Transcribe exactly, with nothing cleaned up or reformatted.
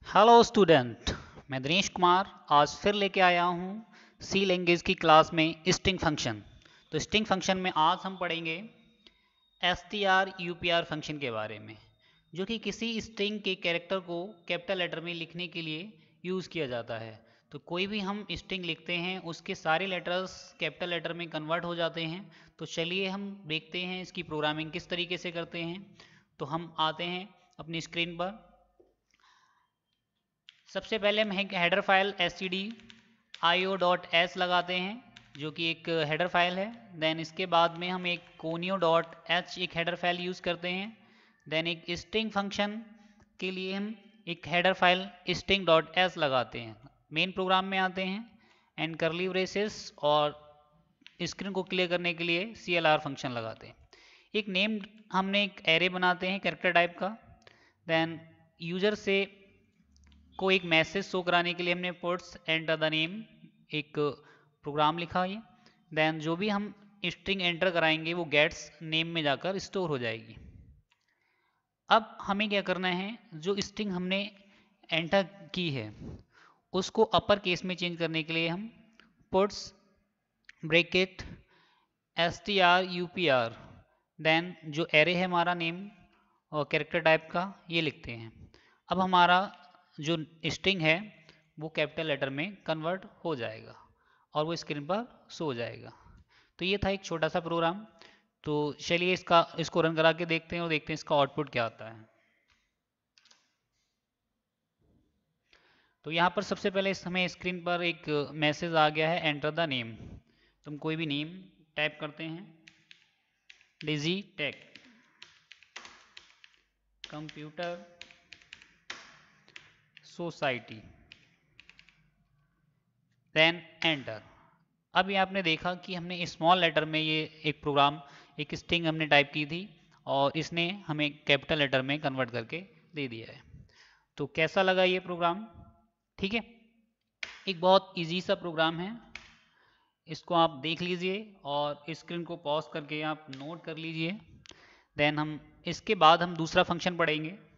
Hello student, मैं दिनेश कुमार आज फिर लेके आया हूँ सी लैंग्वेज की क्लास में स्ट्रिंग फंक्शन। तो स्ट्रिंग फंक्शन में आज हम पढ़ेंगे S T R U P R function के बारे में, जो कि किसी स्ट्रिंग के कैरेक्टर को कैपिटल लेटर में लिखने के लिए यूज़ किया जाता है। तो कोई भी हम स्ट्रिंग लिखते हैं उसके सारे लेटर्स कैपिटल लेटर में कन्वर्ट हो जाते हैं। तो चलिए हम देखते हैं इसकी प्रोग्रामिंग किस तरीके से करते हैं। तो हम आते हैं अपनी स्क्रीन पर। सबसे पहले हम एक header file S T D I O dot S लगाते हैं, जो कि एक हेडर फाइल है। देन इसके बाद में हम एक कोनियो डॉट एच एक हेडर फाइल यूज़ करते हैं। देन एक स्ट्रिंग फंक्शन के लिए हम एक header file string dot S लगाते हैं। मेन प्रोग्राम में आते हैं एंड करली ब्रेसेस और स्क्रीन को क्लियर करने के लिए सी एल आर फंक्शन लगाते हैं। एक नेम हमने एक एरे बनाते हैं कैरेक्टर टाइप का। देन यूजर से को एक मैसेज शो कराने के लिए हमने पुट्स एंटर द नेम एक प्रोग्राम लिखा है। देन जो भी हम स्ट्रिंग एंटर कराएंगे वो गेट्स नेम में जाकर स्टोर हो जाएगी। अब हमें क्या करना है, जो स्ट्रिंग हमने एंटर की है उसको अपर केस में चेंज करने के लिए हम puts bracket S T R U P R then जो एरे है हमारा नेम और कैरेक्टर टाइप का ये लिखते हैं। अब हमारा जो स्ट्रिंग है वो कैपिटल लेटर में कन्वर्ट हो जाएगा और वो स्क्रीन पर शो हो जाएगा। तो ये था एक छोटा सा प्रोग्राम। तो चलिए इसका इसको रन करा के देखते हैं और देखते हैं इसका आउटपुट क्या आता है। तो यहाँ पर सबसे पहले इस हमें स्क्रीन पर एक मैसेज आ गया है, एंटर द नेम। तुम कोई भी नेम टाइप करते हैं, Digi Tech Computer Society, then enter. अब ये आपने देखा कि हमने स्मॉल लेटर में ये एक प्रोग्राम एक स्ट्रिंग हमने टाइप की थी और इसने हमें कैपिटल लेटर में कन्वर्ट करके दे दिया है। तो कैसा लगा ये प्रोग्राम? ठीक है, एक बहुत इजी सा प्रोग्राम है। इसको आप देख लीजिए और स्क्रीन को पॉज करके आप नोट कर लीजिए। देन हम इसके बाद हम दूसरा फंक्शन पढ़ेंगे